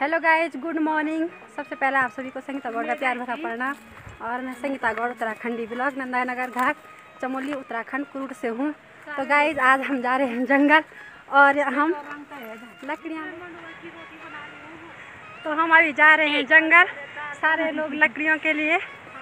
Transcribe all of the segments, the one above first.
Hello guys, good morning. सबसे पहले आप सभी को संगीता गौड़ का प्यार भरा प्रणाम। और मैं संगीता गौड़ उत्तराखंडी ब्लॉक नंदानगर घाट चमोली उत्तराखंड कुरुट से हूँ। तो गाइज आज हम जा रहे हैं जंगल और हम लकड़ियाँ तो हम अभी जा रहे हैं जंगल, सारे लोग लकड़ियों के लिए।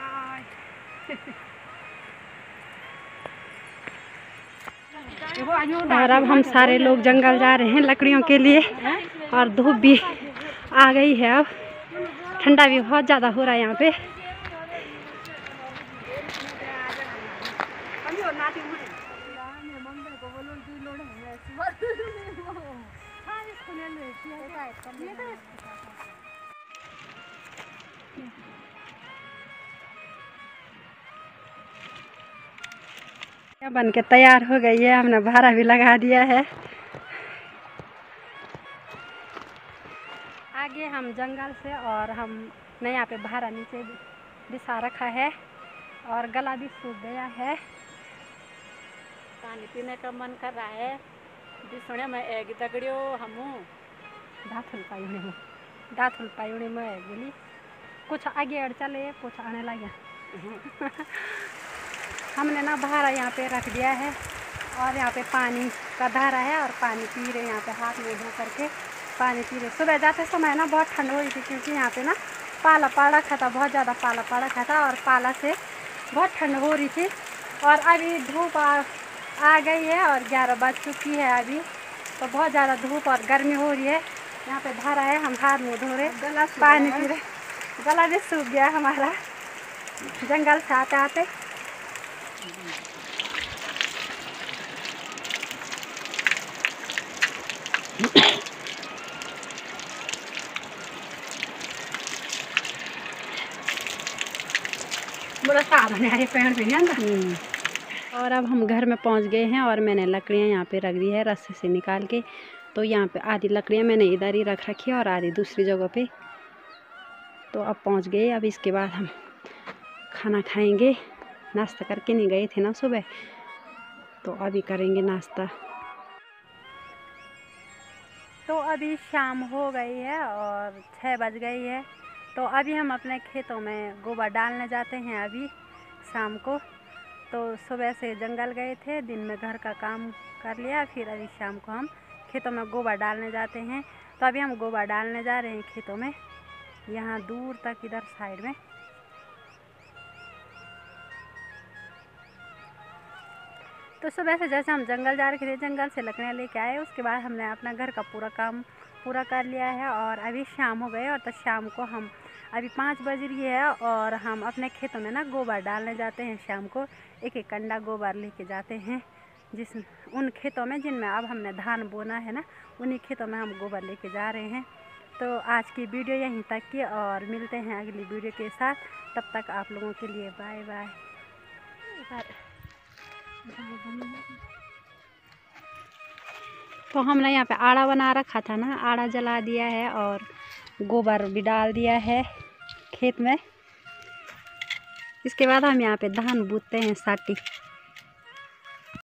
और अब हम सारे लोग जंगल जा रहे हैं लकड़ियों के लिए। और धूप भी आ गई है, अब ठंडा भी बहुत ज़्यादा हो रहा है यहाँ पे। बन के तैयार हो गई है, हमने भारा भी लगा दिया है। आगे हम जंगल से और हमने यहाँ पे भारा नीचे बिछा रखा है और गला भी सूख गया है। पानी पीने का मन कर रहा है। बिसुणे में एक दगड़ियो हमू दाथुल पायुने में बोली कुछ आगे अड़ चले, कुछ आने लगे। हमने ना भारा यहाँ पे रख दिया है और यहाँ पे पानी का धारा है और पानी पी रहे, यहाँ पे हाथ में धो करके पानी पी रहे। सुबह जाते समय ना बहुत ठंड हो रही थी, क्योंकि यहाँ पे ना पाला पड़ रखा था, बहुत ज़्यादा पाला पड़ रखा था और पाला से बहुत ठंड हो रही थी। और अभी धूप आ गई है और 11 बज चुकी है अभी, तो बहुत ज़्यादा धूप और गर्मी हो रही है। यहाँ पे धारा है, हम हाथ मुँह धो रहे, पानी पी रहे, गला भी सूख गया हमारा जंगल से आते आते। और अब हम घर में पहुंच गए हैं और मैंने लकड़ियां यहाँ पे रख दी है रस्सी से निकाल के। तो यहाँ पे आधी लकड़ियां मैंने इधर ही रख रखी है और आधी दूसरी जगह पे। तो अब पहुंच गए। अब इसके बाद हम खाना खाएंगे। नाश्ता करके नहीं गए थे ना सुबह, तो अभी करेंगे नाश्ता। तो अभी शाम हो गई है और 6 बज गई है। तो अभी हम अपने खेतों में गोबर डालने जाते हैं अभी शाम को। तो सुबह से जंगल गए थे, दिन में घर का काम कर लिया, फिर अभी शाम को हम खेतों में गोबर डालने जाते हैं। तो अभी हम गोबर डालने जा रहे हैं खेतों में, यहाँ दूर तक इधर साइड में। तो सुबह से जैसे हम जंगल जा रहे थे, जंगल से लकड़ियाँ लेके आए, उसके बाद हमने अपना घर का पूरा काम पूरा कर लिया है और अभी शाम हो गए। और तो शाम को हम अभी 5 बज रही है और हम अपने खेतों में ना गोबर डालने जाते हैं। शाम को एक एक कंडा गोबर लेके जाते हैं उन खेतों में जिनमें अब हमने धान बोना है ना, उन्हीं खेतों में हम गोबर लेके जा रहे हैं। तो आज की वीडियो यहीं तक की और मिलते हैं अगली वीडियो के साथ। तब तक आप लोगों के लिए बाय बाय। तो हमने यहाँ पे आड़ा बना रखा था ना, आड़ा जला दिया है और गोबर भी डाल दिया है खेत में। इसके बाद हम यहाँ पे धान बूतते हैं साठी।